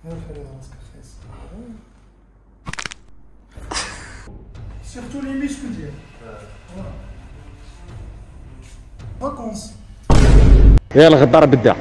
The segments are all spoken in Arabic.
خلي راسك خايس سيرتو لي ميسكل ديالك فاكونس يلا غدار بدا.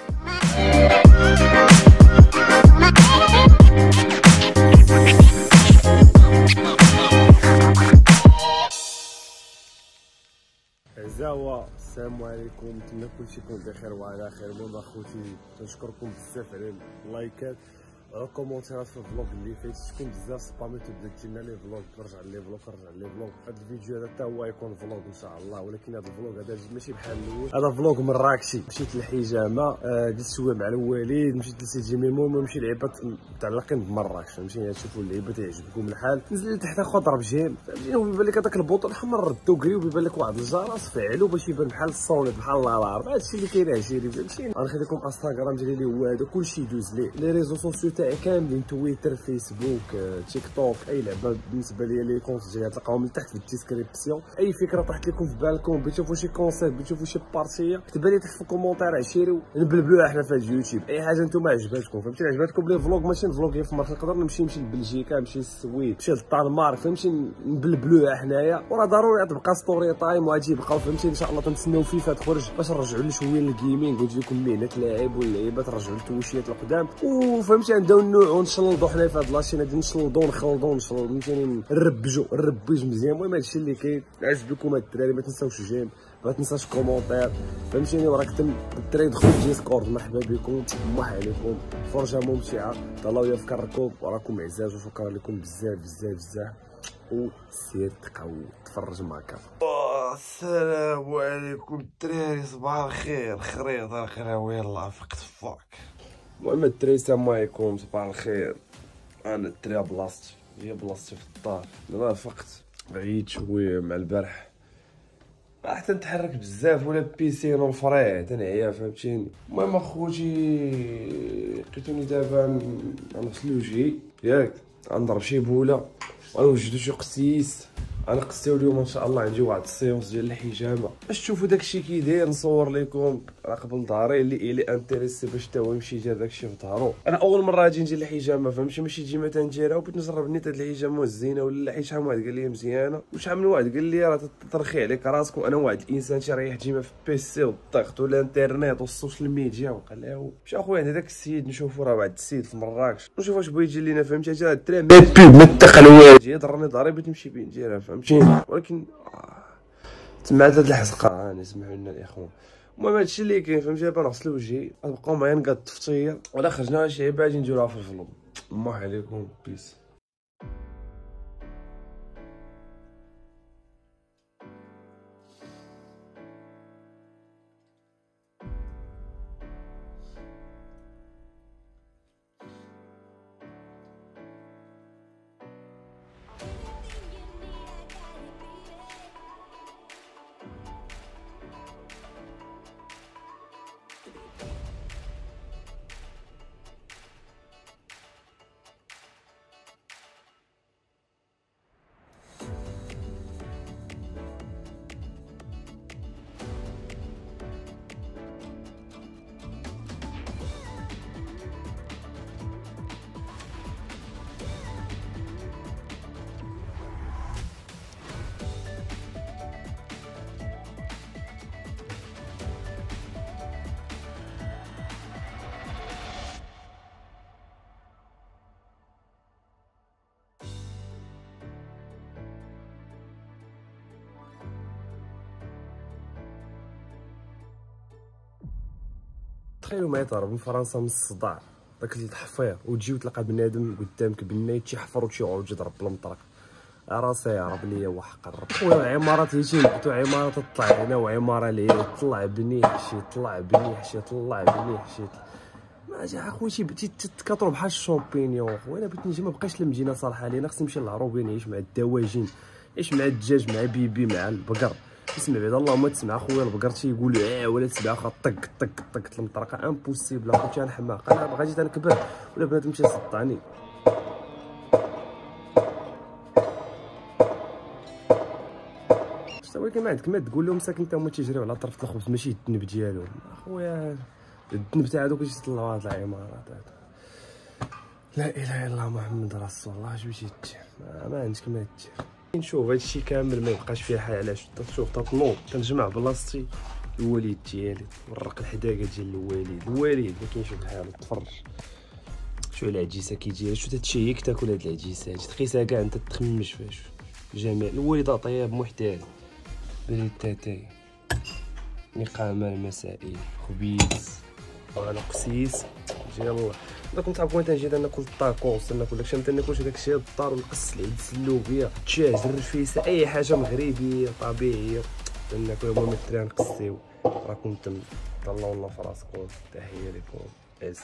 عزاوة السلام عليكم، نتمنى كلشي يكون بخير وعلى خير. المهم اخوتي كنشكركم بزاف على اللايكات وعلى الكومونتيرات في الفلوق اللي فات، شكون بزاف سباميتو بدات لنا لي فلوق، رجع لي فلوق. هذا الفيديو هذا حتى هو يكون فلوق ان شاء الله، ولكن هذا الفلوق هذا ماشي بحال الاول، هذا فلوق مراكشي. مشيت للحجامه، جلست شويه مع الوالد، مشيت لسيدي ميمون، ونمشي لعبات متعلقين بمراكش، فهمتيني تشوفوا اللعيبه تيعجبكم الحال. نزل لتحت اخو ضرب جيم، فهمتيني، وبيبان لك هذاك البوطون الاحمر ردو كري، وبيبان لك واحد الجرس فعلو باش يبان بحال الصوليد بحال الالارم. هادشي اللي كاين عشيري، فهمتيني. غنخلي لكم انستغرام ديالي اللي هو هذا، كلشي يدوز ليه. لي ريزو سوسيو تاعي كاملين، تويتر، فيسبوك، تيك توك، اي لعبه بالنسبه لي لي كونت ديالي تلقاهم لتحت في الديسكريبسيون. اي فكره طاحت لكم في بالكم، بغيتو تشوفوا شي كونسيبت، بغيتو تشوفوا شي بارتيه، كتبوا لي تحت في الكومونتير عشيري نبلبلوها حنا في اليوتيوب. اي حاجه نتوما عجباتكم، فهمتي، عجباتكم لي فلوق ماشي فلوق غير في ماركه، نقدر نمشي لبلجيكا، نمشي للسويد، نمشي للدنمارك، فهمتي، نبلبلوها حنايا. وراه ضروري تبقى ستوري تايم، وغادي يبقاو، فهمتي، ان شاء الله تنتسناو فيفا تخرج باش نرجعوا لشويه للجيمنج، قلت لكم مهنه لاعب واللعيبه ترجعوا للتويشيات القدام، وفهمتي نبداو نوعوا ونشلضوا حنا في هاد لاشين هادي، نشلضوا نخلطوا فهمتيني، نربجوا مزيان. المهم هادشي اللي كاين. عجبكم هاد الدراري ما تنساوش جيم، ما تنساش كومونتير، فهمتيني، وراك الدراري دخلوا الديسكورد. مرحبا بكم، مرحبا عليكم، فرجه ممتعه، تهلاو يفكركم، وراكم عزاز، وشكرا لكم بزاف بزاف بزاف، وسير تقاو تفرج معاك. السلام عليكم الدراري، صباح الخير، خريط الخير، يلاه فقت فاك. المهم الدراري السلام عليكم، صباح الخير. انا الدراري بلاصتي، هي بلاصتي في الدار. انا فقت عييت شويه مع البارح، حتى نتحرك بزاف ولا بيسين والفريع تنعيا، فهمتيني. المهم اخوتي لقيتوني دابا غنغسل وجهي ياك، غنضرب شي بوله غنوجدو شي قسيس، انا قستيو اليوم ان شاء الله. عندي واحد السيونس ديال الحجامه باش تشوفوا داكشي كي داير، نصور لكم قبل ظهري اللي انتريسي باش حتى هو يمشي يدير داكشي في ظهرو. انا اول مره غادي ندير الحجامه، فهمتي، ماشي ديما تنديرها، وبغيت نجرب نيت هاد الحجامه الزينه ولا حيت شحال من واحد قال لي مزيانه، وشحال من واحد قال لي راه ترخي عليك راسك. وانا واحد الانسان تيريح ديما في بيسي والضغط والانترنيت والسوشيال ميديا، وقال له مشى اخويا هذاك السيد نشوفوا راه واحد السيد في مراكش، نشوف واش بغى يجي لينا، فهمتي. هذا الدراري ما تقلوا ضرني ضري بغيت نمشي بين نديرها، فهمتي، ولكن تسمعت هاد الحزقه، راني سمعوا لنا الاخوان. المهم هادشي اللي كاين، فهمتي. دابا نغسل وجهي، غنبقاو معايا نقاد التفطير، ولا خرجنا شي عيبه غادي نديروها في الفلوق. الله عليكم، بيس. تخيلوا معايا تهرب من فرنسا من الصداع، داك التحفير، وتجي وتلقى بنادم قدامك بناي تيحفر وتيعوج يضرب بالمطرق. راسي يهرب ليا وحق الرب. خويا عمارات هيتي نبتو عمارات تطلع هنا وعماره لهنا، طلع بني حشي، طلع بني حشي، طلع بني حشي، ما جا خويا بغيتي تكاطرو بحال الشامبينيون. خويا انا بغيت نجي، ما بقاش المدينه صالحه لينا، خصني نمشي للعروبين نعيش مع الدواجن، نعيش مع الدجاج، مع بيبي، مع البقر. اسمع بعد اللهم تسمع خويا البقر تيقولوا ولا تسمع اخا طق طق طق المطرقه امبوسيبل اخويا. انا حماق، انا باغي جيت نكبر ولا بنادم تيصدعني. ولكن ما عندك ما تقول لهم ساكن حتى هما تيجريو على طرف الخبز، ماشي الذنب ديالهم اخويا. الذنب تاع هذوك اللي تيطلعوا هاد العمارات هادو. لا اله الا الله محمد رسول الله. اش بغيتي دير؟ ما عندك ما دير. نشوف هادشي كامل ما يبقاش فيها حال. علاش تشوف تنوض تنجمع بلاصتي الوالد ديالي ورق الحداقه ديال الوالد ما كاينش بحال. تفرج شو العجيسه كي دايره، شو هادشي هي كتاكل هاد العجيسات تقيسها كاع انت تخمش فيها. شوف جمال الوالد طياب محتال بريد تاتاي نقامه المسائي خبيز انا قسيس يلاه. انا كنت عارف وين تنجي ناكل الطاكوس ناكل داكشي ما تناكلش داكشي الدار والقص العدس اللوبيا الدجاج الرفيسه اي حاجه مغربيه طبيعيه تناكل. المهم الدراري نقصيو راكم تهلاو الله في راسكم. تحيه لكم عز.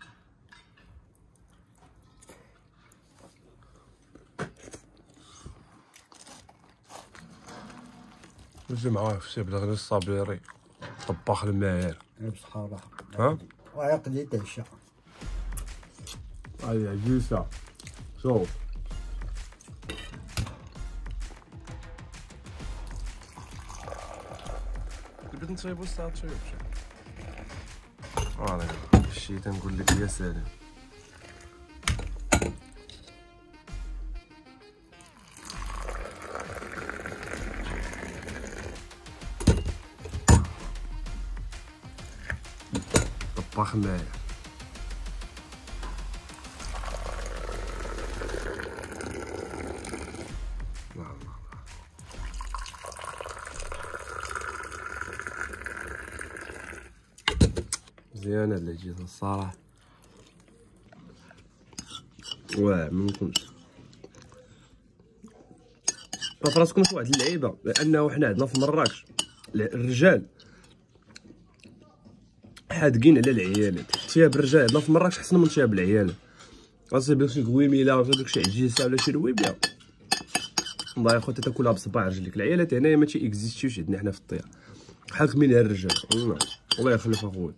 نجي معاه في سي بلغني الصابيري طباخ الماهر بصحابه ها وعقلي تعشى. هاي عجيسه شوف بدنا نصايبو الساعه شويه الشي تنقول لك يا سلام. طباخ ماهر مزيانة هاد العجيزة الصراحة. واه منكمش فراسكم في واحد اللعيبة، لأنه حنا عندنا في مراكش الرجال حادقين على العيالات. شاب الرجال عندنا في مراكش احسن من شاب العيالات. غتصيب لك شي كويميله ولا لك شي عجيسه ولا شي رويبيه والله يا خوتي تاكلها بصباع رجليك. العيالات هنايا ما تيكزيستيوش عندنا حنا في الطيار حالك من الرجال. الله يخلف اخويا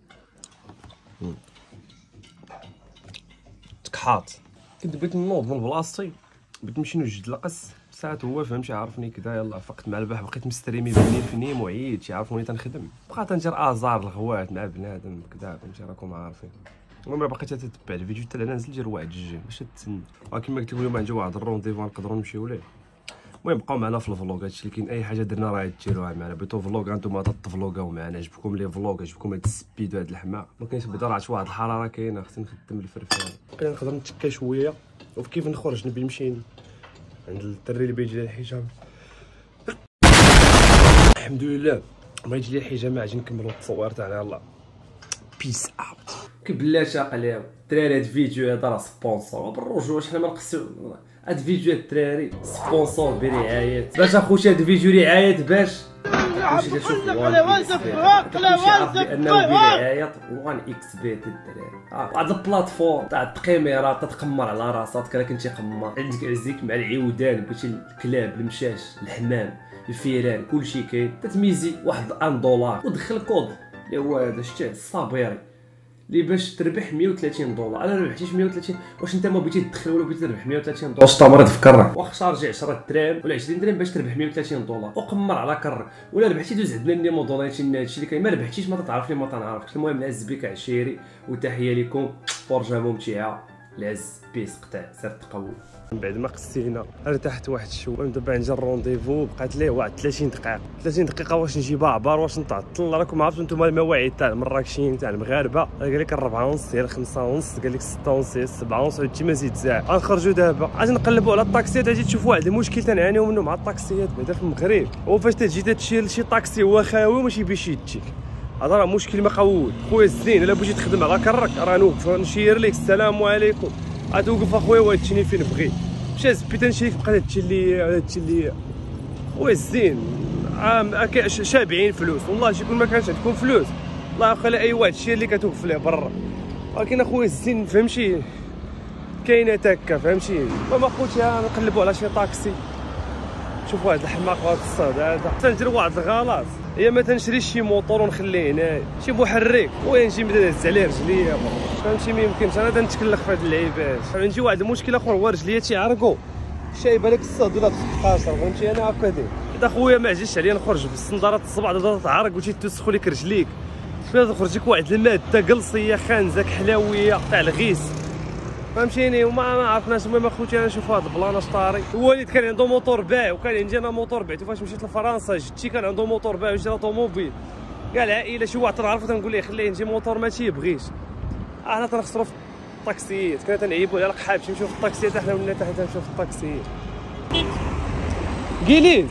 تكحاط. كنت بغيت نوض من بلاصتي بغيت نمشي نوجد القص ساعات هو فهمتي عارفني كذا. يلاه فقت مع البحر بقيت مستريمي بنين في نيم وعييت تعرفوني تنخدم بقات ندير ازار الغوات مع بنادم كذا فهمتي راكم عارفين. المهم بقيت تتبع الفيديو حتى انا نزل دير واحد الجيم باش تسنى. ولكن ما قلت لكم اليوم عندي واحد الرونديفو نقدروا نمشيو ليه. المهم بقاو معنا في الفلوق هادشي اللي كاين. اي حاجه درنا راه ديروها معنا. بغيتو فلوق انتم تفلوقاو معنا. عجبكم لي فلوق عجبكم هاد السبيد وهاد الحماق ما كاينش بدا راه واحد الحراره كاينه خصني نخدم الفرفان. بقينا نقدر نتكا شويه وكيف نخرج نبي نمشي عند الدري اللي بيجي ليه الحجام. الحمد لله ما يجي لي الحجامه اجي نكملوا التصوير تاعنا. يلاه بيس اوت كبلاش اقلاو الدراري. هاد الفيديو هذا راه سبونسور بالرجوع حنا ما نقصو هاد الفيديو الدراري سبونسور برعايات باش اخوتي. هاد الفيديو رعاية باش واش كتشوف بانه برعاية وان اكس بيت الدراري. واحد البلاتفورم تاع التقيميرات تتقمر على راسك. راه كنتي قمار عندك عزيك مع العودان بغيتي الكلاب المشاش الحمام الفيران كلشي كاين. تتميزي واحد $1 ودخل كود اللي هو هذا شتيه الصابيري اللي باش تربح $130. انا ربحتيش 130. واش انت ما بغيتي تدخل ولا بغيتي تربح $130؟ واش تمرض في كرك واخا شارجي 10 دراهم ولا 20 درهم باش تربح $130 وقمر على كرك. ولا ربحتي دوز عندنا النيمو دونيتي هادشي اللي كاين. ما ربحتيش ما تعرفني ما تنعرفكش. المهم نعز بك عشيري وتحيه لكم. فرجه ممتعه العز بيس قطع سير تقوى. من بعد ما قسينا ارتحت واحد شويه. دابا نجي الرونديفو بقات ليه واحد 30 دقيقه واش نجيب عبار واش نتعطل. راكم عارفين نتوما المواعيد تاع المراكشيين تاع المغاربه. قال لك 4:30 هي 5:30 قال لك 6:30 هي 7:30 هادشي ما زيد ساعه. غنخرجوا دابا غادي نقلبوا على الطاكسيات. غادي تشوفوا واحد المشكل تنعانيو منه مع الطاكسيات بعدا في المغرب. هو فاش تجي تشي لشي طاكسي هو خاوي ماشي باش يديك هذا راه مشكل ما قود. خويا الزين الا بغيتي تخدم على كرك راه نوقف نشير لك السلام عليكم غتوقف اخويا وهادشي فين بغيت. مشى زبيت نشريك بقى هادشي اللي خويا الزين شابعين فلوس. والله شكون ما كانش عندكم فلوس الله يخلي اي واحد شي اللي كتوقف ليه برا. ولكن اخويا الزين فهمتي كاينه هكا فهمتي. المهم اخوتي نقلبوا على شي طاكسي. شوف واحد الحماق وهاد الصاد هذا تندير واحد الغلط. هي ما تنشريش شي موطور ونخليه هنايا شي محرك وين نجي نبدا نهز عليه رجليا فهمتي. ما يمكنش انا تنتكلخ في هاد اللعيبات. عندي واحد المشكل اخر هو رجليا تيعرقوا شايبه لك الصاد ولا تقاشر فهمتي. انا هكا داير اذا خويا ما عجبش عليا نخرج بالصندارات الصبع دابا تعرق وتيتوسخوا لك رجليك. فاش تخرج لك واحد الماده قلصيه خانزه حلاويه تاع الغيس فهمتيني. وما عرفناش. المهم اخوتي انا نشوف هذا البلان اش طاري. الوالد كان عنده موتور باع، وكان عندي انا موتور بعتو فاش مشيت لفرنسا. جدتي كان عنده موتور باع وشرا طوموبيل. كاع العائله شي واحد تنعرفو تنقول ليه خليه يجي موتور ما تيبغيش. احنا تنخسروا في الطاكسيات، كنا تنعيبوا على القحاب تمشيو في الطاكسيات. احنا ولينا حتى تنمشيو في الطاكسيات. جيليز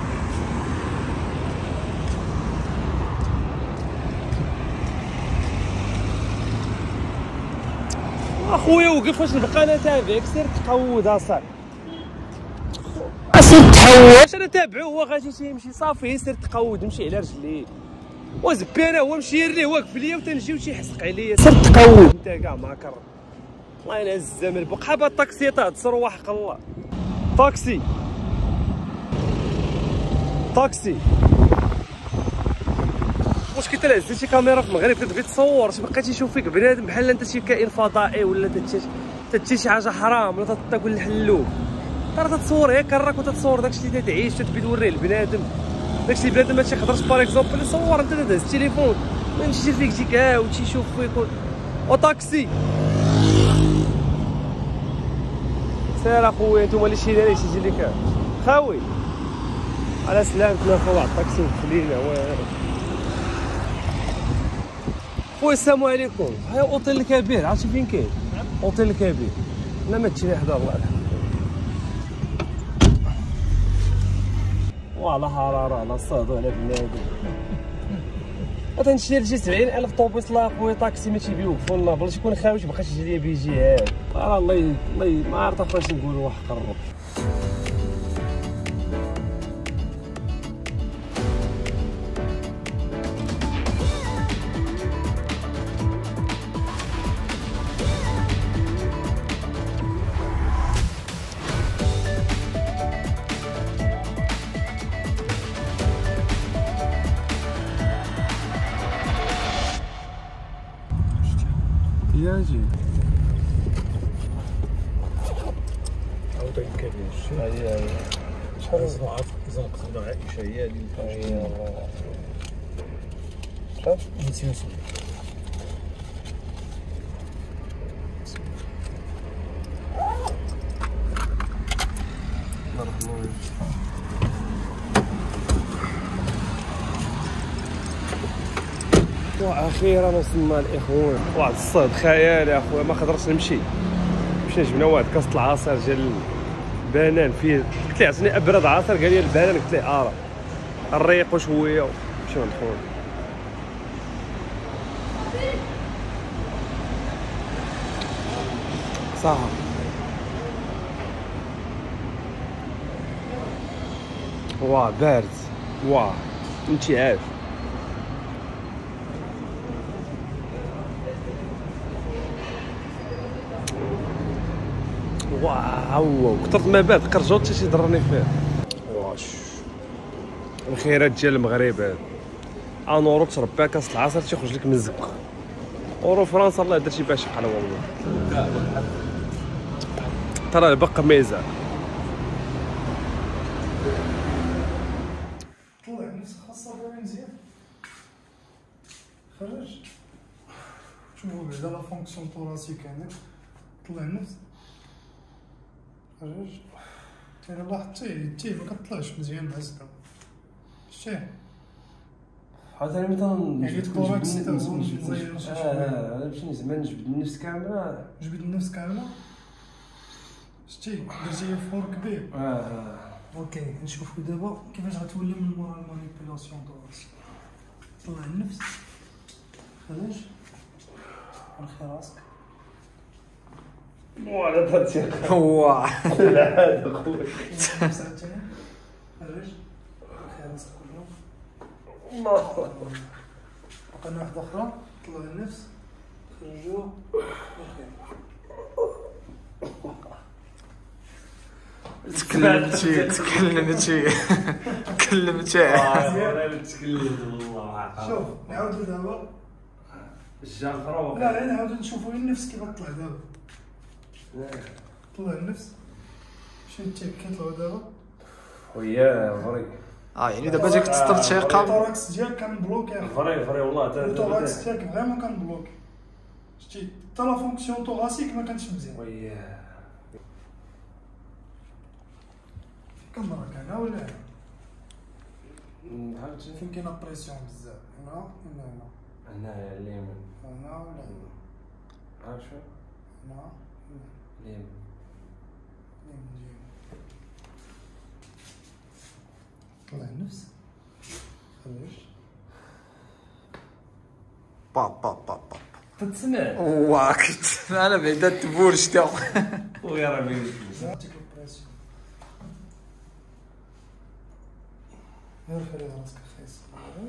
اخويا وقف. واش نبقى انا تابعك؟ سير تقود اصاحبي. سير تحول. واش انا تابعو هو غادي تيمشي صافي. سير تقود مشي على رجلي. وزبي انا هو مشير ليه واقف ليا وتنجي وتيحسق عليا. سير تقود انت كاع ما كر. الله ينعس الزمن. بقى هاد الطاكسي تتصروا حق الله. طاكسي طاكسي واش كنت هزيتي شي كاميرا في المغرب كتبغي تصور شي بقيتي تشوف فيك بنادم بحال انت شي كائن فضائي ولا تتشي شي حاجه حرام ولا تاكل الحلوب. راه تتصور غير كراك وتتصور داكشي اللي تتعيش تبي توريه لبنادم. داكشي اللي بنادم ما تيقدرش باغ اكزومبل يصور. انت تهز التليفون ما يمشي فيك شي كاع وتيشوف فيك. وطاكسي سير اخويا. نتوما اللي شي داير يجي لك خاوي على سلامتنا. فوا واحد الطاكسي وخلينا خويا. السلام عليكم. هاي اوتيل الكبير عرفتي فين كاين؟ اوتيل الكبير. لا ما تجيني حدا الله يرحمه. وعلى حراره على الصاد وعلى بنادم. تنشري لشي 70,000 طوبيس لا خويا طاكسي ما تيبيوقفوا لنا بلاش يكون خاوي باقاش يجي ليا بيجي هاد. الله ما عرفت اخاش نقولوا واحد قرب. ياجي عاود الكبير. هي شحال زنقنا عائشه هي اللي شحال 200. واخيرا وصلنا الاخوان. واحد الصهد خيالي اخويا. ما قدرتش نمشي. مشينا جبنا واحد كاس العصير ديال البنان فيه. قلت ليه عطيني ابرد عصير قال لي البنان. قلت ليه راه نريقو شويه ومشيو ندخلو. صافي واه بارد. واه انتعاش. واو كثرت ما بعد كرجوت حتى تيضرني فيه. واش الخيرات ديال المغرب هذا. ان اورو تربع كاس العصير تيخرج لك من الزك. اورو فرنسا الله درتي باش قال والله. ترى البق ميزه. طلع نفسك خاصة باين مزيان. خرج شوفوا بعدا لا فونكسيون طوراسيك عندك. طلع النفس خرج. الا لاحظتي ما كطلعش مزيان مع الزكا. شتيه حتى انا مثلا يعني تكوراك ستة انا باش زعما نجبد النفس كامله. جبد النفس كاملة. شتي درتي فور كبير. اوكي نشوفو دابا كيفاش غتولي من مورا المانيبيلاسيون طوراسيك. طلع النفس خرج رخي راسك. ولا درتي واه لا هذا خويا. نفس عاوتاني خرج رخي راسك كلهم. الله. بقينا واحدة أخرى. طلع النفس خرجو رخي. تكلمتي والله. شوف نعاودو دابا. الجافرة لا نعاودو نشوفو النفس كيف طلع دابا. طلع النفس شنو كيطلعو دابا. ويا فري. يعني دابا جاك تسطر شيقه. التوراكس ديالك كان بلوكي. فري والله. التوراكس ديالك فريمون كان بلوكي. شتي حتى لا فونكسيون طوراسيك ما كانتش مزيان. وياه كم راك هنا ولا عاوتاني فين كاينه بريسيون بزاف؟ هنا ولا هنا؟ هنايا اليمين هنا ولا هنا؟ عارف شنو هنا اليمين طلع النفس خرج باب باب باب باب تتسمع واكت انا بعدا تبورش تا خويا راه بين زعتك البريسيون غير خلي راسك خايس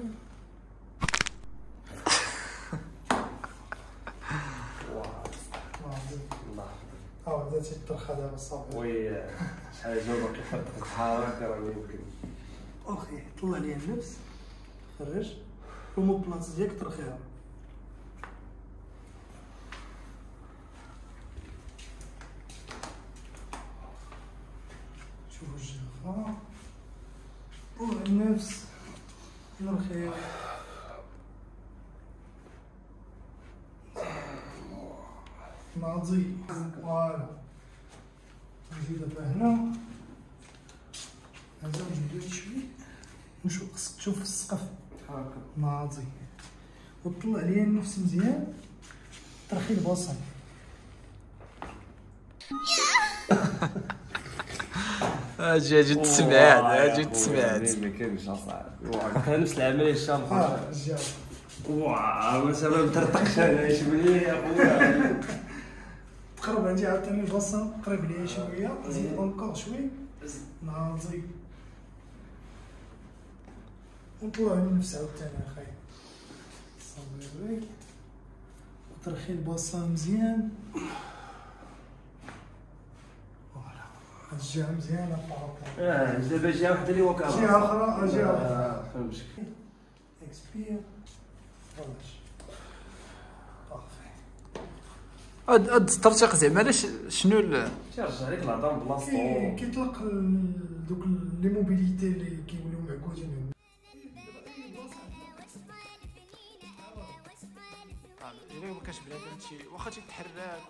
بدات ترخى دابا الصافي. وياه شحال جا باقي خدت الحركه راه يمكن اخي طلع ليا النفس خرج ومو بلاص ديالك ترخيها. شوفوا الجافة طلع النفس نرخيها. ناضي فوالا نجي دابا هنا هذا نجبدو شويه نشوف خصك تشوف السقف هاكا ناضي وطلع ليا النفس مزيان ترخي البصل. اجي تسمعات اجي تسمعات ما كاينش اصاحبي كان نفس العمليه الشامبه الجافة واه ما سبب مطرطقش انا ايش بلي يا خويا تقرب عندي عاوتاني البصل قريب ليا شويه زيد اونكور شوي ناضي ونطلع النفس عاوتاني اخاي صافي وترخي البصل مزيان. الجهه مزيانه بارابور دابا جهه وحده اللي وكاله جهه اخرى جهه اخرى فهمتك اكسبير خلاص بارفي. هاد الترتيق زعما علاش شنو تيرجع لك الهضره من بلاصتو كيطلق دوك لي موبيليتي اللي كيوليو معقودين. الا ما كانش بنادم شي واخا تيتحرك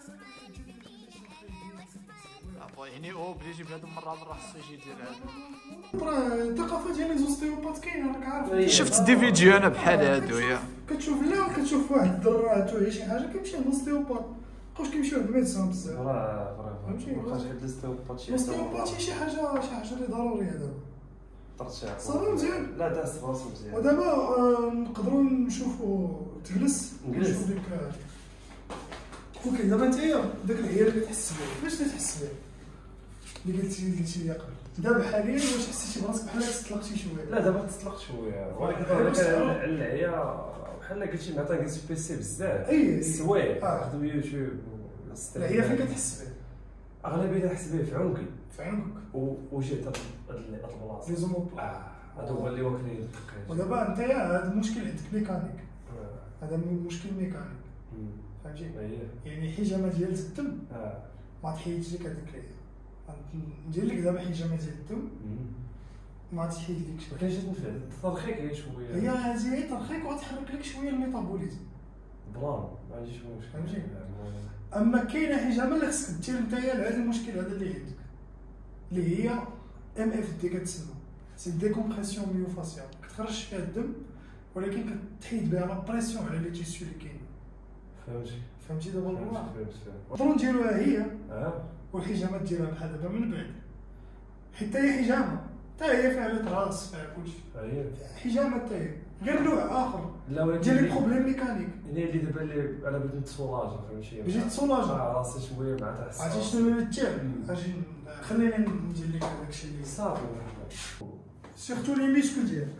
يعني هو بلي بنادم مره خصو يجي يدير هذا. راه الثقافه ديال لي زوستيوبات كاينه راك عارف. شفت دي فيديو انا بحال هادو يا كتشوف لا كتشوف واحد الدرات ولا شي حاجه كيمشي للوستيوبات مابقاوش كيمشيو عند الميدسان بزاف. فهمتي مابقاش غير الاستيوبات الاستيوبات شي حاجه اللي ضروريه دابا ترتاح صافي مزيان. لا داز راسو مزيان ودابا نقدروا نشوفوا تجلس نشوف ديك اوكي. دابا نتايا داك العيال اللي تحس به باش تحس به اللي قلتي لي قبل دابا حاليا واش حسيتي براسك بحال تطلقتي شويه؟ لا دابا تطلق شويه ولكن على العيا بحال قلتي معناتها جلست بيسي بزاف السوايع خدو يوتيوب العيا فين كتحس به؟ اغلبيه تحس به في عنقي في عنقك وجهه هاد البلاصه لي زومو هادو هو اللي واكلين الدقيق. ودابا نتايا هذا المشكل عندك ميكانيك هذا مشكل ميكانيك فهمتي يعني حجامه ديال الدم ما تحيدش لك هذيك العيا ندير لك دابا حجامه ديال الدم ما تحيد لك شويه كاين شي ترخيك غير شويه هي هذه ترخيك وتحرك لك شويه الميتابوليزم بلان ما عنديش مشكل فهمتي. اما كاينه حجامه اللي خصك دير نتايا لهذا المشكل هذا اللي عندك اللي هي ام اف دي كتسمى سي ديكومبرسيون ميوفاسيال كتخرج فيها الدم ولكن كتحيد بها لا بريسيون على لي تيسيو اللي كاينين. فهمتي دابا الوضع نقدروا نديروها هي والحجامات ديالها بحال دابا من بعد حتى هي حجامه حتى هي فيها لي راس فيها كلشي حجامه حتى هي غير نوع اخر ديال لي بروبليم ميكانيك اللي دابا اللي على بغيت نتسولاجا فهمتي بغيت نتسولاجا راسي شويه معناتها حس عرفتي شنو اللي نتعب اجي خليني ندير لك داكشي اللي صافي سيرتو لي ميسكل ديالك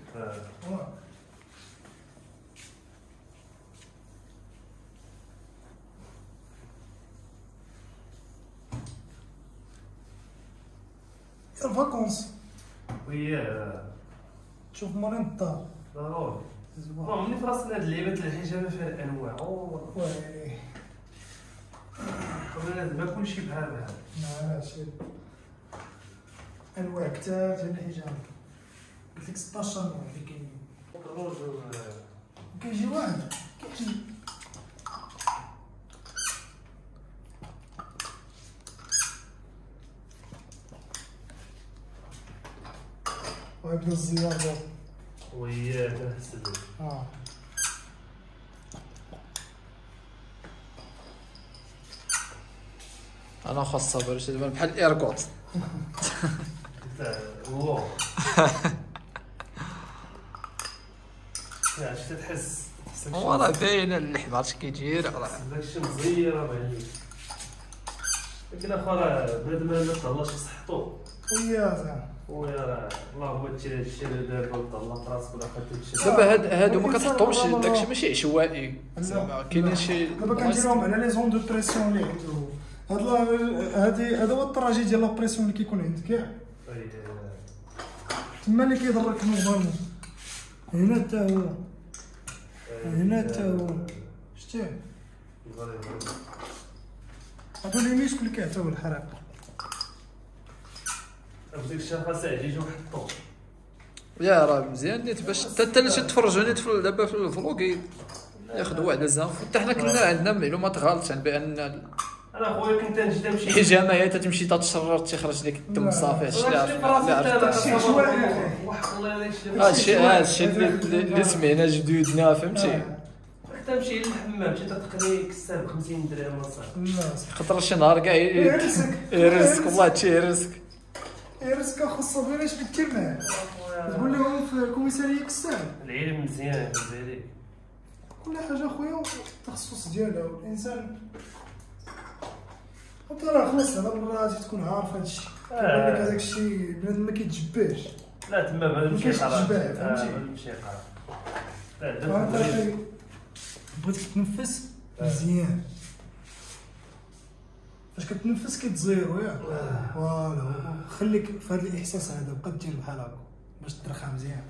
الفاكونس وياه تشوف مريض الدار ضروري عمرني في راسنا هاد اللعيبات الحجامه فيها الانواع ويلي قبل ما كلشي بحال لا شي انواع كثار ديال الحجامه قلت لك 16 نوع اللي كاينين الروج كيجي واحد ويبدا الزيار دابا. وياه كنحس بك. انا خاص صبر شي دابا بحال الايركود. الله عرفتي تحس هو راه باين اللحم عرفتي كيدير داكشي مزير معلم. لكن اخر بنادم ما طلاش بصحتو ويا زعما ويا راه اللهم تشري هادشي دابا وطلق راسك ولا خدت هادشي. دابا هادو ما كتحطهمش داكشي ماشي عشوائي زعما كاينين شي دابا كنديرهم على لي زون دو بريسيون اللي عنده. هذا هو الطراجي ديال لا بريسيون اللي كيكون عندك كاع تما اللي كيضرك نورمالمون. هنا حتى هو هنا حتى هو شتيه هادو لي ميسك اللي كيعطيو الحرق. ديك الشيء خاص عجيج ونحطو. يا راه مزيان نيت باش حتى اللي تتفرجوا نيت دابا في الفلوق ياخذوا على زانف. حتى حنا كنا عندنا معلومات غلط عن بان انا خويا كنت نجي تمشي الحجامه هي تتمشي تتشرر تيخرج لك الدم صافي. هادشي اللي سمعنا جدودنا فهمتي. تمشي للحمام شي تقري كساب 50 درهم صافي. خاطر شي نهار كاع يرزق والله هادشي يرزق رزقك خاصو غير اش كدير معاه. تقول لهم في الكوميساريه كساب العلم مزيان بالك كل حاجه خويا التخصص ديالها. والانسان انت راه خلاص على براسي تكون عارف هادشي. كيقول لك هذاك الشيء بنادم ما كيتجباش. لا تما بدا مشي قرار فهمتي مشي قرار. لا بغيتك تنفس مزيان. فاش كتنفس كتزيرو ياك فوالا. خليك في هذا الاحساس هذا بقى دير بحال هكا باش ترخى مزيان.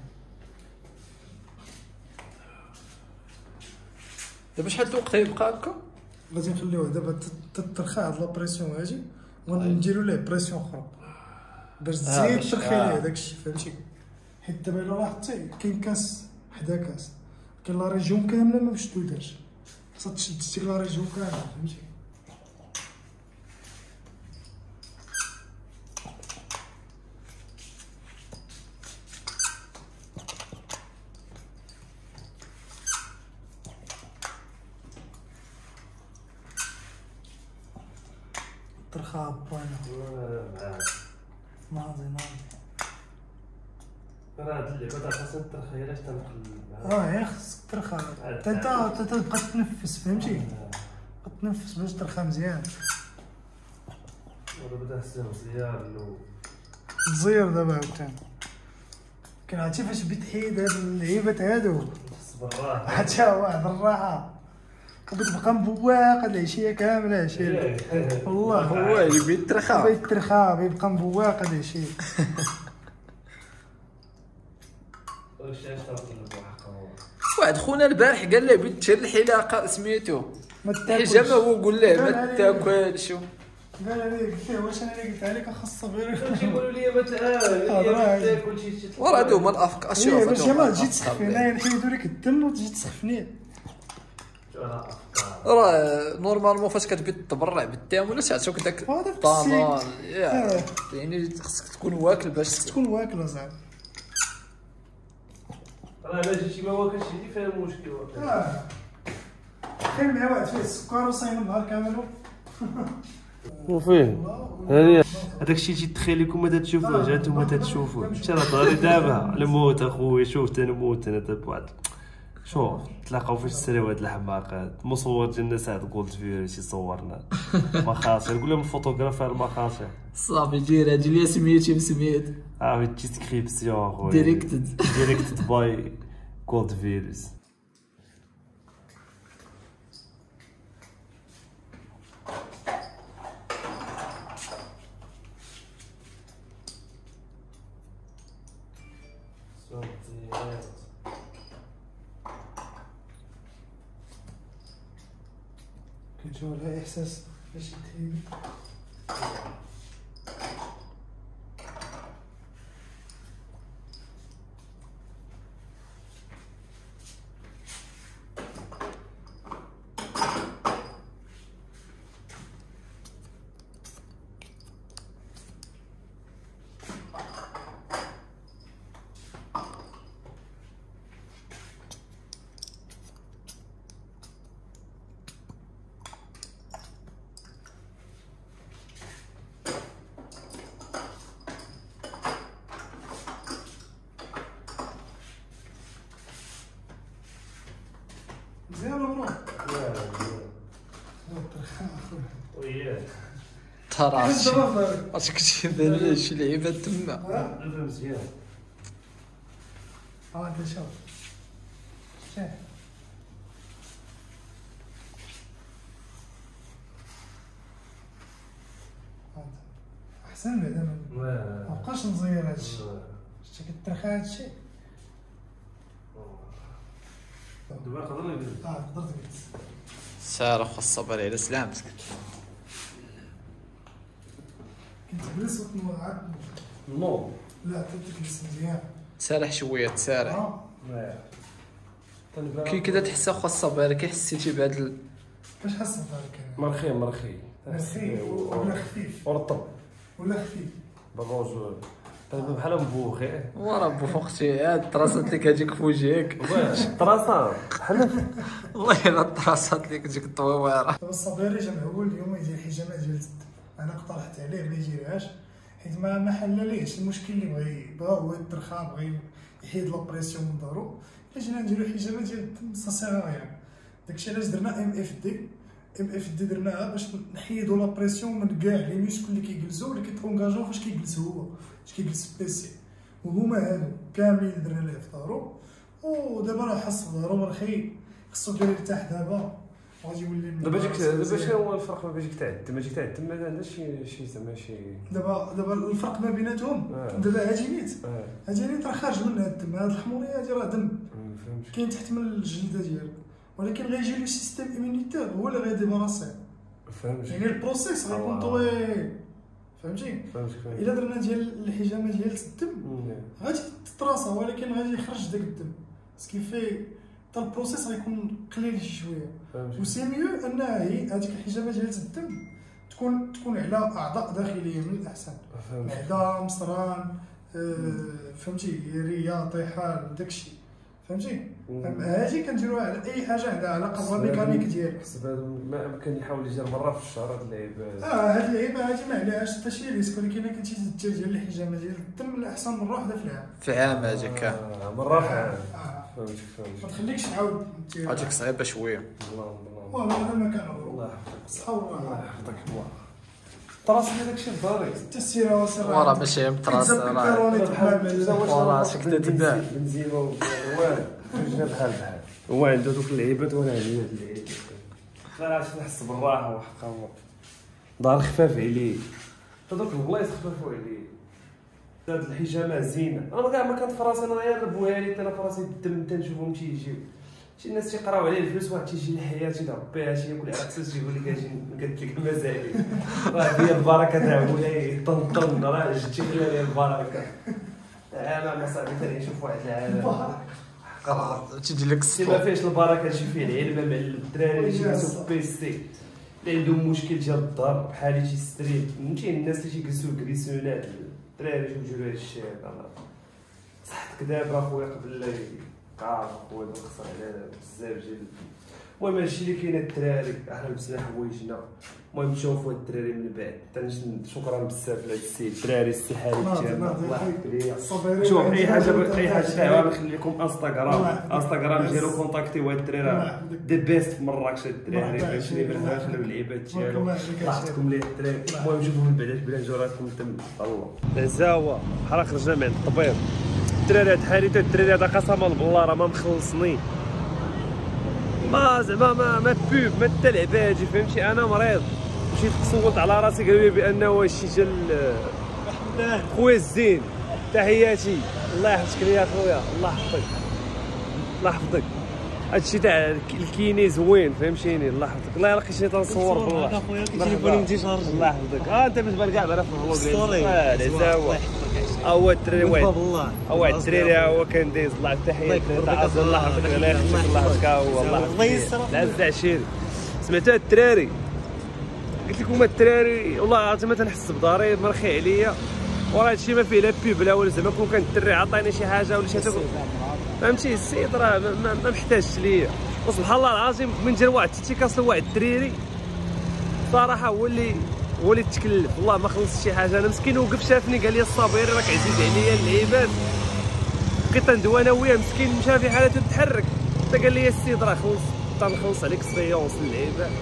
دابا شحال الوقت يبقى هكا؟ غادي نخليوه دابا تترخى هاد لابريسيون هادي ونديرو ليه بريسيون اخرى باش تزيد ترخي ليه داكشي فهمتي. حيت دابا الا لاحظتي كاين كاس حدا كاس كاين لا ريجيون كامله ما مشدوداش. خاصها تشد ديك لا ريجيون كامله فهمتي. ترخى بانا ناضي راه هاد اللعبه خاصها ترخى علاش تنقل. يا خصك ترخى حتى انت تبقى تنفس فهمتي. تنفس باش ترخى مزيان. بدا السن زيار الاول الزير دابا عاوتاني. كان عرفتي فاش بغيت تحيد هاد اللعيبات هادو بالراحه حتى واحد الراحه كتبقى مبواق هاد العشيه كامله عشيه. والله هو يبي يترخى بغيت ترخى بيبقى مبواق هاد العشيه. واش تنقلب واحد خونا البارح قال لي بغيت تشري الحلاقه سميتو ما الحجامه. هو قول له ما تاكلش. قال لي قلت له واش انا اللي قلت عليك خاصها غير كيقولوا لي ما تاكل شي وراه هادو هما الافكار. شوف باش ما تجي تسخفني انا نحيدو لك الدم وتجي تسخفني. راه نورمالمون فاش كتبي تبرع بالدم ولا تعطوك داك الطامان يعني خصك تكون واكل باش تكون واكل زعما. راه الا جيتي ما واكلش اللي فيها المشكل. خير مع واحد فيه السكر وصايم النهار كامل. وفيه هذاك الشيء تيتخيل لكم ما تشوفوه جا نتوما تتشوفوه. انت راه ضاري دابا الموت اخويا. شوف تنموت انا دابا واحد شوف تلاقاو فاش تسريو هاد الحماقات. مصور ديال الناس هاد جولد فيرس يصورنا مخاطر. نقول لهم الفوتوغرافر مخاطر صافي دير هادي اللي سميتي بسميت ديسكريبسيون اخويا ديريكتد باي جولد فيرس. كنشوف لها احساس باش تحيد. وياه ترى حس دابا اش كنتي داير شي لعيبات تما. دابا مزيان. انت شوف شاه احسن بعدا مابقاش نزير هادشي. شتي كترخى هادشي دابا نقدر نجلس. تقدر تجلس. ساره خو الصبر على سلامتك. كتجلس وتنوض. نو لا تجلس مزيان. تسارح شويه تسارح. كي كذا تحس اخو الصبر كي حسيتي بهاد باش حس بهذاك مرخي مرخي ولا خفيف ورطب ولا خفيف بالروج بحال مبوخي. ورا بوختي هاد الطراسات اللي كتجيك في وجهك. طراسه بحال والله الا الطراسات اللي كتجيك طويره. دابا الصبيري جا هو اليوم يدير الحجامه ديال الدم. انا اقترحت عليه ما يديرهاش حيت ما حلاليهش المشكل اللي بغا هو يترخى بغا يحيد لابريسيون من دارو. الا جينا نديرو حجامه ديال الدم سا يعني داكشي علاش درنا ام اف دي درناها باش نحيدو لابريسيون من كاع لي ميسكل اللي كيجلسو اللي كيتونجاجو فاش كيجلس هو فاش كيجلس في البيسي. وهما هادو كاملين درنا ليه في دارو. ودابا راه حس في دارو مرخي خصو دير يرتاح دابا غادي يولي. دابا شنو هو الفرق ما بين تاع الدم؟ ماجيك تاع الدم ما عندهاش شي زعما شي. دابا الفرق ما بيناتهم دابا هاجينيت راه خارج منها الدم. هاد الحموريه هادي راه دم كاين تحت من الجلده ديالو ولكن غيجي لو سيستيم ايمونيتير هو اللي غيديباراسيه. فهمتي يعني البروسيس غيكون طويل. فهمتي الا درنا ديال الحجامه ديال الدم غادي تتراسى ولكن غادي يخرج داك الدم سكيفي حتى البروسيس غيكون قليل شويه. وسي ميو انها هي هذيك الحجامه ديال الدم تكون على اعضاء داخليه من الاحسن. معده مصران فهمتي ريه طيحان داكشي فهمتي. هادي كنديروها على اي حاجه عندها علاقه بالميكانيك ديالك. ما امكن يحاول يدير مره في الشهر هاد اللعيبه. هاد اللعيبه هادي ما عليهاش حتى شي ريسك ولكن الا كنتي دير ديال الحجامه ديال الدم الاحسن مره واحده في العام. في عام هذيك مره في العام. فهمتك ما تخليكش تعاود هذيك صعيبه شويه. والله هذا ما كان الله يحفظك. صحه الله يحفظك الله. طراسي هذاك الشيء داري حتى السيره وسيره ورا ماشي مطراس ورا شكل تباع بنزيمه والوان جا بحال هو عنده دوك اللعيبات وانا عندي هاد اللعيبات. خلاص نحس بالراحه وحقا دار خفاف عليه هذوك البلايص خفافوا عليه. هاد الحجامه زينه. انا كاع ما كانت في راسي انا غير بوها لي انا في راسي الدم تنشوفهم تيجيو شي الناس تيقراو عليه الفلوس واحد تيجي لحياتي تربيها شي ياكل عرقسوس تيقول لك اجي قالت لك مزالي راه هي البركه تاع مولاي طنطن راه جبتي لي البركه. انا صاحبي تاني نشوف واحد العالم تجي لك ما فيهش البركه تجي فيه العلبه مع الدراري اللي تيجلسوا في بيسي اللي عندهم مشكل ديال الدار بحالي تيستريب فهمتي الناس اللي تيجلسوا كريسونات الدراري تيوجدوا هذا الشيء. صحتك دابا خويا قبل عارف خويا خصنا على بزاف ديال المهم هادشي اللي كاين الدراري احنا لبسنا حوايجنا. المهم نشوفوا الدراري من بعد. شكرا بزاف لهاد السيد الدراري السي حارث ديالنا الله يحفظك ليا. شوف اي حاجه تاعها نخلي لكم انستغرام ديالو كونتاكتيو هاد الدراري دي بيست في مراكش. الدراري فهمتي اللي مرتاحين اللعيبات ديالو لاحظتكم ليه الدراري. المهم نشوفوا من بعد بلا نجيو راكم تم الله الزاوه بحال خرجنا من الطبيب. الدراري هاد حالي الدراري هذا قسما بالله راه ما مخلصني ما زعما ما بوب ما حتى لعبه فهمتي. انا مريض مشيت صوت على راسي قالوا لي بانه هادشي ديال خويا الزين. تحياتي الله يحفظك ليا خويا الله يحفظك الله يحفظك. هادشي تاع الكيني زوين فهمتيني الله يحفظك. الله يلقي شي تنصور بالله تليفوني متيشارج الله يحفظك. انت بالنسبه كاع معنا في الفلوق العزاوه هو الدراري واحد هو الدراري هو كان دايز الله التحيات تاع الله يحفظك الله يخليك الله يحفظك الله يسر العز عشيري. سمعتوا الدراري قلت لكم الدراري والله العظيم ما تنحس بداري مرخي عليا وراه هادشي ما فيه لا بيب لا والو. زعما كون كان الدري عطاني شي حاجه ولا شي تاكل فهمتي السيد راه ما محتاجش ليا. وسبحان الله العظيم من جا واحد تيكاس واحد الدريري صراحه هو اللي تكلف والله ما خلص شي حاجه. انا مسكين وقف شافني قال لي الصابيري راك عزيز عليا اللعيبات بقيت ندوي انا وياه مسكين مشى في حالته تتحرك حتى قال لي السيد راه خلص تنخلص عليك السيونس اللعيبه.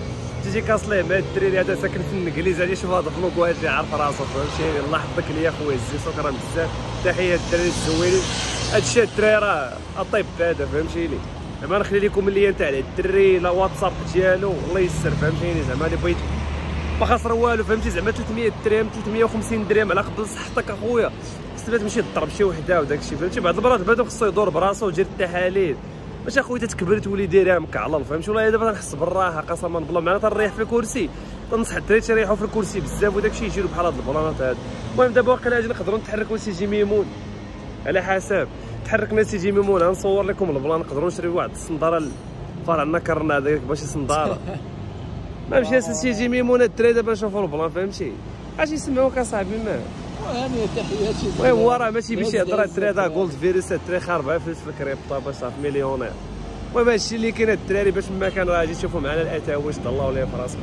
تيجي كاصليه مع الدريري هذا ساكن في الانجليز هادي شوف هذا الفلوق واحد اللي عارف راسو فهمتيني. الله يحفظك ليا خويا الزي شكرا بزاف. تحيه الدراري الزوينين. هادشي الدراري راه اطيب هذا فهمتيني. زعما نخلي لكم اللين تاع الدري لا واتساب ديالو الله يسر فهمتيني. زعما اللي بغيت ما خسر والو فهمتي. زعما 300 درهم 350 درهم على قبل صحتك اخويا. استفاد تمشي تضرب شي وحده وداك الشيء فهمتي. بعض المرات بعدا خصو يدور براسو ويدير التحاليل باش اخويا تتكبر تولي دايرها مكعلل فهمتي. والله دابا تنحس بالراحه قسما بالله. معنا تنريح في الكرسي تنصح الدراري تيريحوا في الكرسي بزاف وداك الشيء يجيو بحال هاد البلانات هاد. المهم دابا واقيلا اجي نقدروا نتحركوا سيدي ميمون على حساب تحركنا سيدي ميمون. غنصور لكم البلان. نقدروا نشريو واحد الصنداره فار عندنا كرنا هذاك باش صنداره ما مشى سيدي ميمون. الدراري دابا نشوفوا البلان فهمتي. اش يسمعوك اصاحبي ما هاني تحياتي. المهم هو راه ماشي باش يهضر الدراري هذا جولد فيروس الدراري خاربه فلوس في الكريبطه باش صافي مليونير. المهم هادشي اللي كاين الدراري باش مما كان راه غادي تشوفوا معنا الاتاوي تهلاو ليه في راسكم.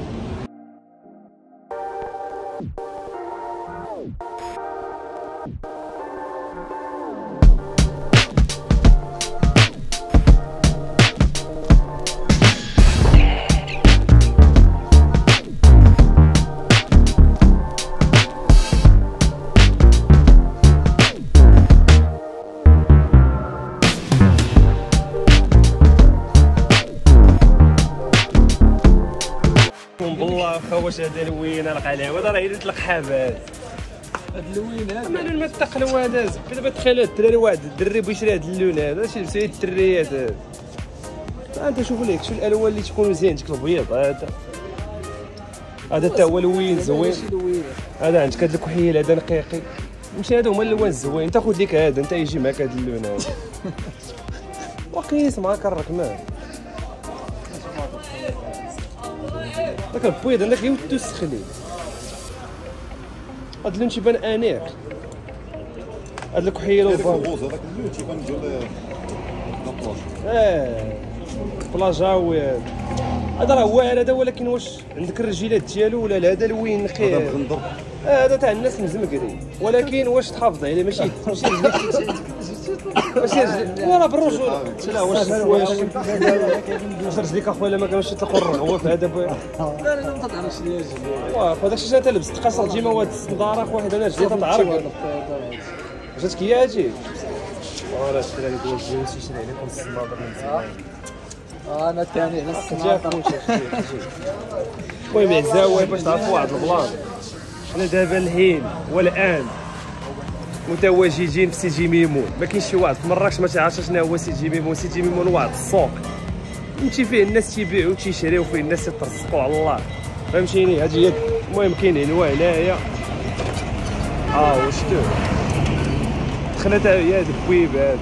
واش هذا الوينه القلاوه هذا راه يدير القحابات. هاد اللوين هذا مالو ما تقلو هذا. دابا تخيل الدراري واحد الدري بغى يشري هاد اللون هذا شي لبسو الدريات هذا. انت شوف ليك شو الالوان اللي تكونوا زين ديك البيض هذا حتى هو الوين زوين. هذا عندك هذا الكحيل هذا نقيقي ماشي هادو هما الالوان الزوين. انت خذ ليك هذا انت يجي معاك هذا اللون هذا وقيس معاك الرقم. داك البيض عندك غير ودو السخلي. هاد اللون تيبان انيق. هاد الكحيل والبان هذاك اللون تيبان ديال بلاجاوي هذا راه واعر هذا. ولكن واش عندك الرجيلات ديالو ولا هذا الوين نقي هذا تاع الناس مزمكري. ولكن واش تحافظ عليه ماشي ولا بالرجوله. لا واش رجليك اخويا ما كانوش يطلقوا الرغوه في هذا. لا لا ما تعرفش ليش واه هذاك الشيء انت لبست قصر ديما وهاد الصنداره اخو واحد انا رجلي تتعرق. جاتك هي هادي راه الدراري ديال الجوز يشري عليكم الصنداره من زمان. انا الثاني على الصناعه. المهم العزاوي باش تعرفوا واحد البلان. حنا دابا الحين والان متواجدين في سيدي ميمون. ما كاينش شي واحد في مراكش ما تعرفش شنو هو سيدي ميمون. سيدي ميمون واحد السوق فهمتي فيه الناس تيبيعوا وتيشريو فيه الناس يترزقوا على الله فهمتيني. هادي هي المهم كاين انواع هنايا وشتو دخلت هي هاد البويب هذا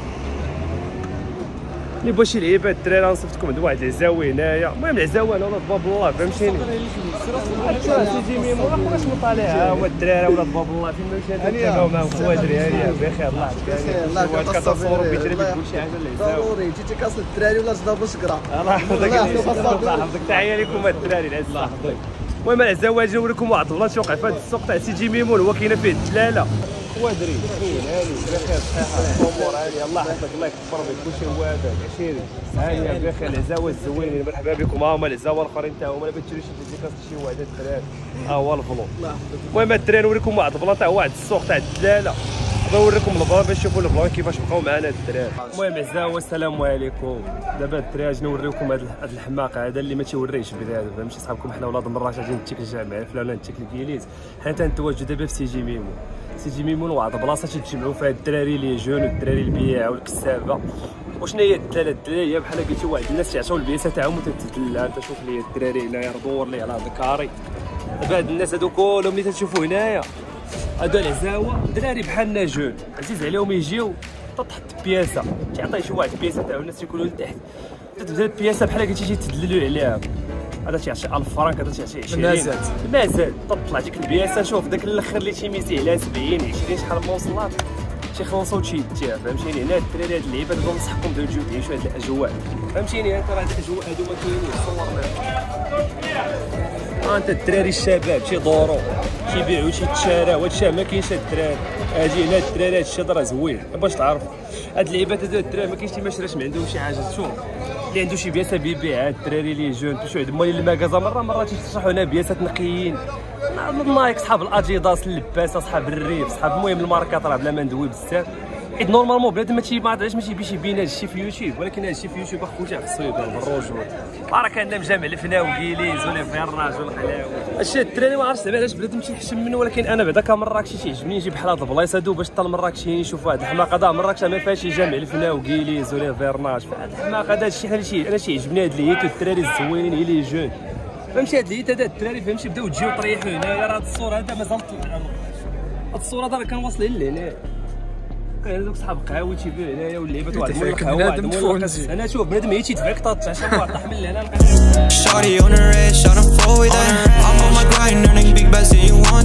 اللي بغى شي لعيبات الدراري غنصيفطكم عند واحد العزاوي هنايا. المهم العزاوي انا ولاد باب الله فهمتيني. سيدي ميمون اخويا شنو طالع هو الدراري ولاد باب الله فين ما مشيت تبعوا معاهم خوادري هانيه بخير الله يحفظك. واش كتصوروا بيتري تقول شي حاجه للعزاوي ضروري جيتي كاصل الدراري ولا جدار بشكرا. الله يحفظك الله يحفظك. تحيه لكم الدراري العز الله يحفظك. المهم العزاوي اجي نوريكم واحد البلاصه وقع في هذا السوق تاع سيدي ميمون. هو كاينه فيه الدلاله خوادري كاين هاني بخير صحيحه الامور هاني الله يحفظك الله يكبر بك كلشي هو هذاك عشيري هاني بخير. العزاوه الزوينين مرحبا بكم. هما العزاوه الاخرين تا هما ما بتشريوش ديكاس شي واحد الدراري هو الفلوق. المهم الدراري نوريكم واحد البلاصه تاع واحد السوق تاع الدلاله. نوريكم البلان باش تشوفوا البلان كيفاش بقاو معنا الدراري. المهم عزاوه السلام عليكم. دابا الدراري اجي نوريكم هذا الحماق هذا اللي ما تيوريش بنادم فهمتي. صحابكم حنا ولاد مراكش غادي نتيك الجامع فلان نتيك الكيليز. حنا تنتواجدوا دابا في سيدي ميمون. سيدي ميمون واحد البلاصه تيتجمعوا فيها الدراري اللي جون والدراري البياع والكسابه. وشنو هي الدلاله؟ الدلاله هي بحال قلتي واحد الناس تيعطيو البياسه تاعهم وتتدلى. انت شوف لي الدراري هنايا دور لي على هذا الكاري. دابا هاد الناس هادو كلهم اللي تشوفوا هنايا هادو العزاوه دراري بحالنا جون عزيز عليهم يجيو تحط بياسه تعطي شي واحد بياسه تاعو الناس يكونوا لتحت تبدا البياسه بحال قلتي تجي تدللوا عليها. هذا تيعطي 1000 فرنك هذا تيعطي 20 مازال تطلع ديك البياسه. شوف داك الاخر اللي تيميزي عليها 70 20 شحال ما وصلات تيخلصوا تيديها فهمتيني. هنا الدراري هاد اللعيبه ننصحكم تجيو تعيشوا هاد الاجواء فهمتيني. انت راه هاد الاجواء هادو ما كاينينش صورنا. انت الدراري الشباب تيدوروا تيبيعوا تيتشاراو هادشي ما كاينش. هاد الدراري اجي هنا الدراري هادشي راه زوين باش تعرفوا. هاد اللعيبات هادو الدراري ما كاينش اللي ما شراش ما عندهم شي حاجه. شوف اللي عنده شي بياسه بيبيعها الدراري لي جون باش عند مالين المكازا مره تيشرحوا لنا بياسات نقيين النايك صحاب الاديداس اللباس اصحاب الريف صحاب المهم الماركات راه بلا ما ندوي بزاف حيت نورمالمون بنادم ما علاش ما تيبيش يبين هادشي في يوتيوب ولكن هادشي في يوتيوب اخوتي خصو يبان بالرجوله راه كان مجامع الفنا وكيليز ولا فيرناج والحلاوه هادشي الدراري ما عرفتش زعما علاش بنادم تيحشم منه ولكن انا بعدا كمراكشي تيعجبني نجيب بحال هاد البلايص هادو باش حتى المراكشيين يشوفوا هاد الحماقه هذا مراكش ما فيهاش جامع الفنا وكيليز ولا فيرناج فهاد الحماقه هذا الشيء انا تيعجبني هاد لييت الدراري الزوينين هي لي جون فهمتي هاد لييت هذا الدراري فهمتي بداو تجيو طريحوا هنايا راه هاد الصوره هذا مازال هاد الصوره هذا راه كنواصلين لهنا كاين هذوك صحاب قهاوي تيبيعوا هنايا واللعيبات واحد من القهوه انا شوف بنادم هي تيدفعك تتعشى واحد طاح من هنا Shawty on the red, shot and flow with that. I'm on my grind, earning big bucks and you want